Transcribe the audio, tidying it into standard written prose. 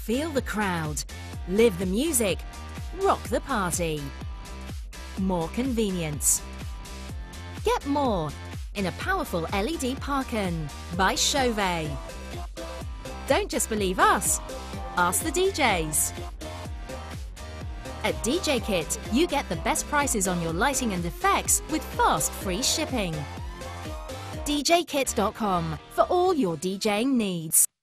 Feel the crowd, live the music, rock the party. More convenience. Get more in a powerful LED parken by Chauvet. Don't just believe us, ask the DJs. At djkit, you get the best prices on your lighting and effects with fast free shipping. djkit.com for all your DJing needs.